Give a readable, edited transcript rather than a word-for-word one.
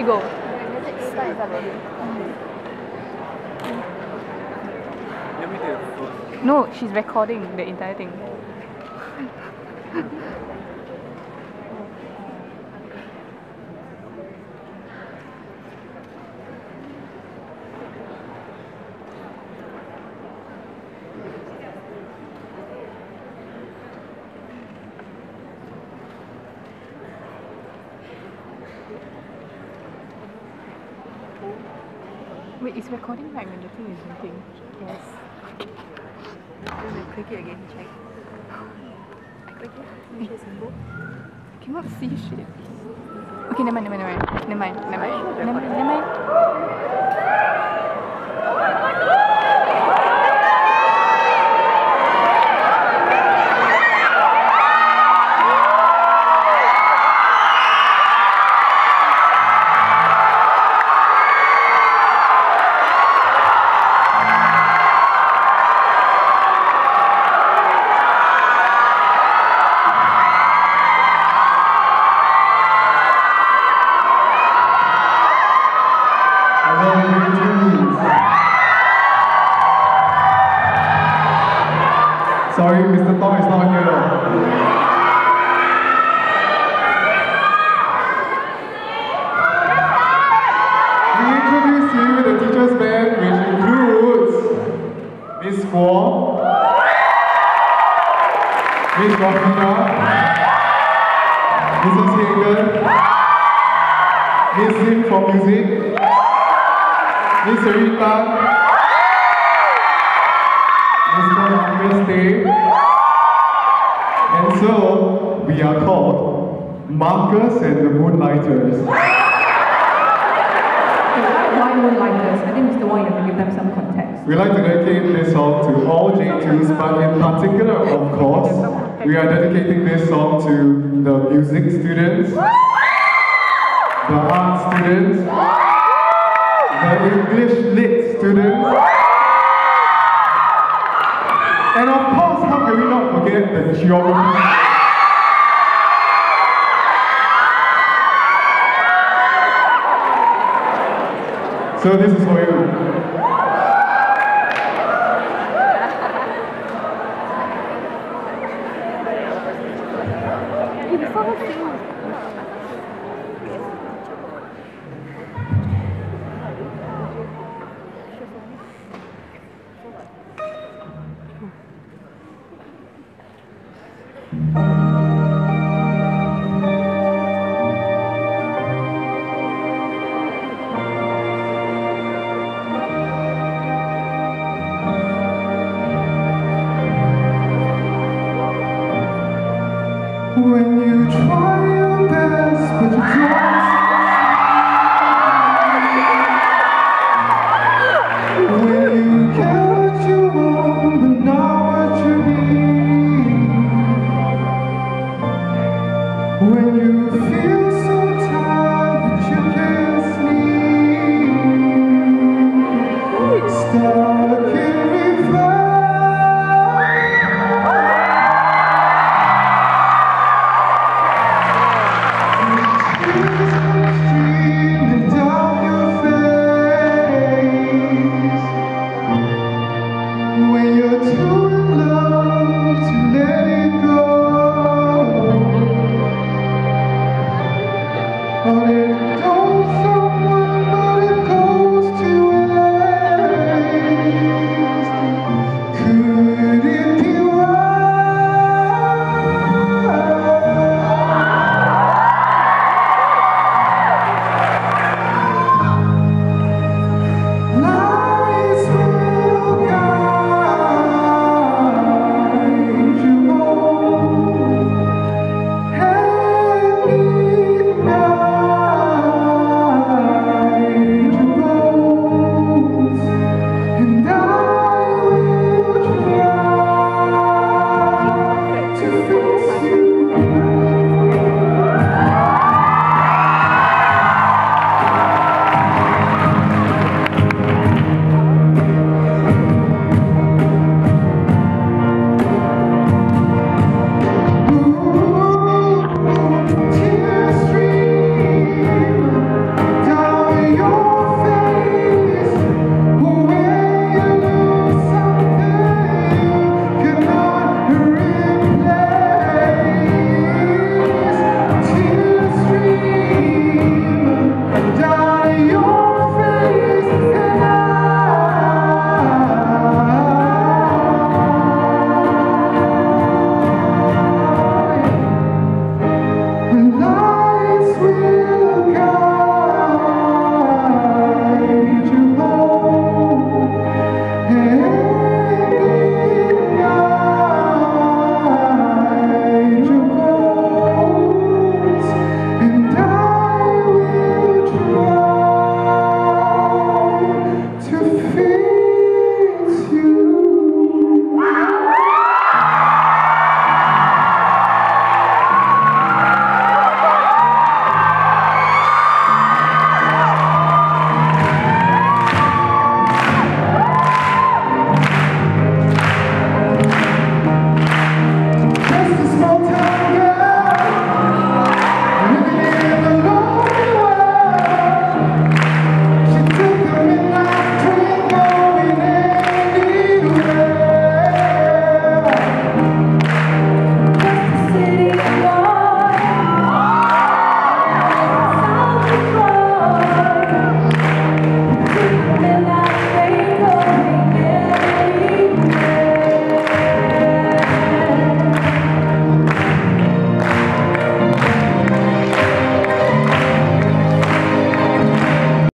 go. No, she's recording the entire thing. Wait, it's recording right when the thing is moving? Yes. Click it again, check. Click it, make it symbol. I cannot see shit. Okay, never mind. Sorry, Mr. Tong is not here. We introduce you the teacher's band, which includes Miss Guo, Miss Rafina, Mrs. Hagen, Miss Lim for music, Miss Sarita, Mr. Day, and so we are called Marcus and the Moonlighters. Why Moonlighters? I think Mr. Wong, you have to give them some context. We like to dedicate this song to all J2s, but in particular, of course, we are dedicating this song to the music students, the art students, the English lit students, and of course, how can we not forget the geography? So this is for you. When you try your best, but you don't succeed. When you get what you want, but not what you need. When you feel so tired that you can't sleep. Stop.